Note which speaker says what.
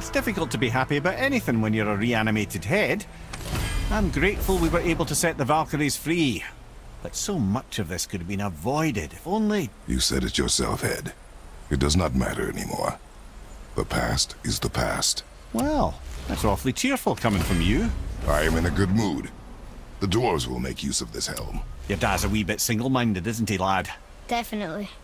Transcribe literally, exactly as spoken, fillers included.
Speaker 1: It's difficult to be happy about anything when you're a reanimated head. I'm grateful we were able to set the Valkyries free. But so much of this could have been avoided, if only...
Speaker 2: You said it yourself, Head. It does not matter anymore. The past is the past.
Speaker 1: Well, that's awfully cheerful coming from you.
Speaker 2: I am in a good mood. The dwarves will make use of this helm.
Speaker 1: Your dad's a wee bit single-minded, isn't he, lad?
Speaker 3: Definitely.